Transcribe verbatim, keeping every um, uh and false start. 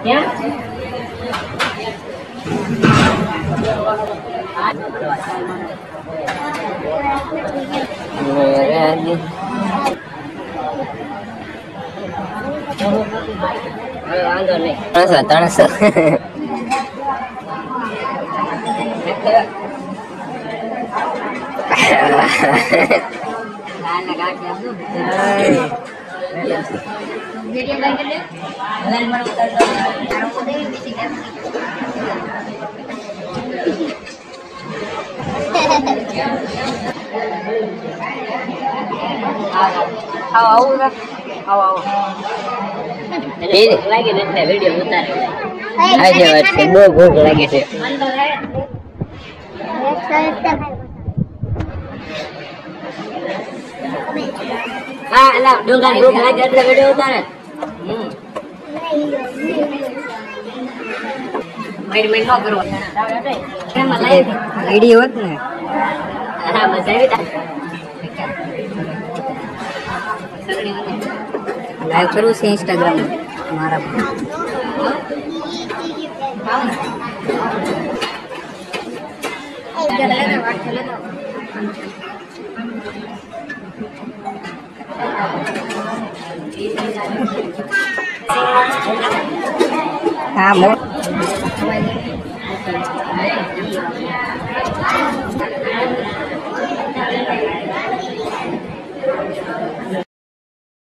ક્યાં વાંધો નહીં ત્રણસો ત્રણસો આવો આવો લાગે ને એટલે વિડીયો ઉતારે આજે વાત છે બહુ ભૂખ લાગે છે હા એલા ડુંગર ભૂખ લાગે એટલે વિડીયો ઉતારે હમ મારી મેં નો કરો એમાં લાઈવ વિડીયો હોત ને હા બસ આવી લાઈવ કરવું છે ઇન્સ્ટાગ્રામ મારા હા મો